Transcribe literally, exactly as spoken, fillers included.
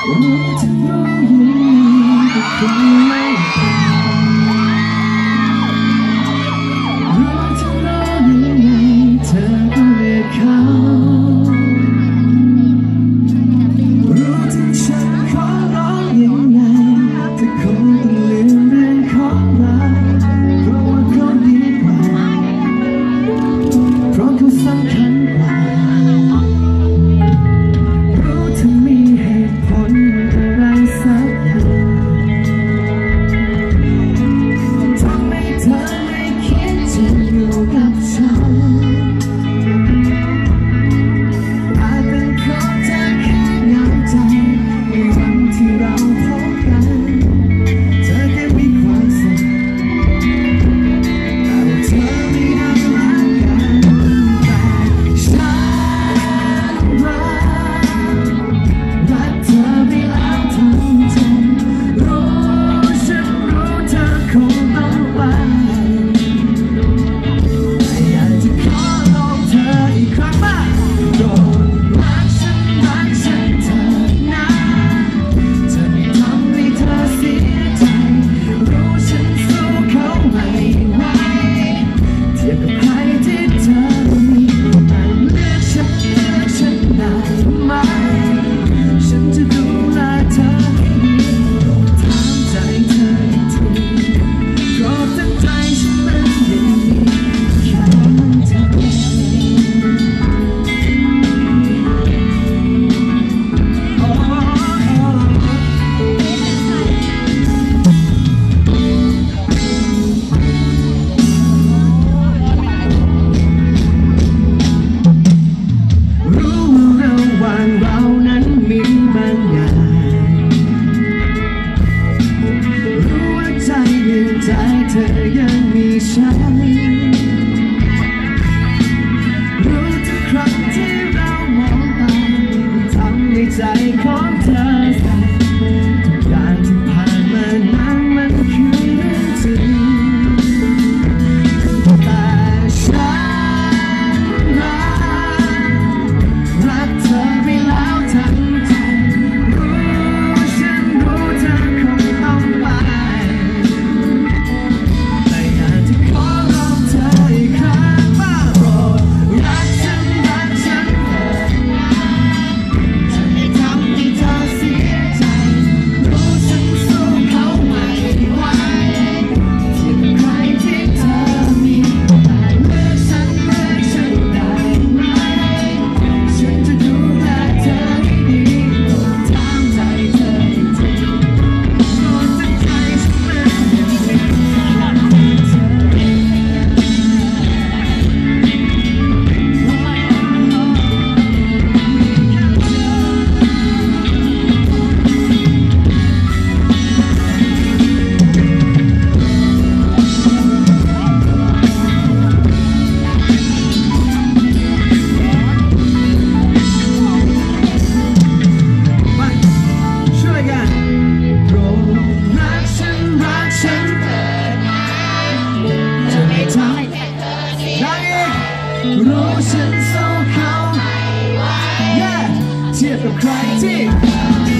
รู้ทั้งรู้ยังไงก็คงไม่พอรู้ทั้งรู้ยังไงเธอก็เลือกเขารู้ทั้งฉันขอร้องยังไงเธอคงต้องลืมเรื่องของเราเพราะว่าเขาดีกว่าเพราะเขาสำคัญกว่ารู้ทั้งมีเหตุผลอะไรสักอย่างทำให้เธอไม่คิดจะอยู่กับฉันอาจเป็นเพราะเธอแค่เหงาใจในวันที่เราพบกันเธอแค่มีความสุขแต่ว่าเธอไม่ได้รักกันแต่ฉันรักรักเธอไปแล้วทั้งใจรู้ฉันรู้เธอคงต้องไปแต่อยากจะขอลองเธออีกครั้งมาโปรดรักฉันรักฉันเธอนะจะไม่ทำให้เธอเสียใจรู้ฉันสู้เขาไม่ไหวเทียบกับใครที่เธอมีแต่เลือกฉันเลือกฉันได้ไหมฉันจะดูแลเธอให้ดีโปรดถามใจเธออีกทีเพราะทั้งใจฉันมันยังมีแค่เธอโอ้รู้ว่าระหว่างเรานั้นมีบางอย่างรู้ว่าใจหนึ่งใจเธอยังมีฉันรู้ทุกครั้งที่เรามองตาทำให้ใจของเธอสั่นทุกอย่างที่ผ่านมานั้นมันคือเรื่องจริงแต่ฉันรักรักเธอไปแล้วทั้งใจรู้ฉันรู้เธอคงต้องไปแต่อยากจะขอลองเธออีกครั้งมาโปรดรักฉันรักฉันเถอะจะไม่ทำให้เธอเสียใจรู้ฉันสู้เขาไม่ไหวเทียบกับใครที่เธอมีแต่เลือกฉันเลือกฉันได้ไหมฉันจะดูแลเธอให้ดีโปรดถามใจเธออีกทีโปรดตั้งใจฉันมันยังมีแค่เธอมาช่วยกันโปรดรักฉันรักฉันเถอะจะไม่ทำให้เธอเสียใจรู้ฉันสู้เขาไม่ไหวเทียบกับใครที่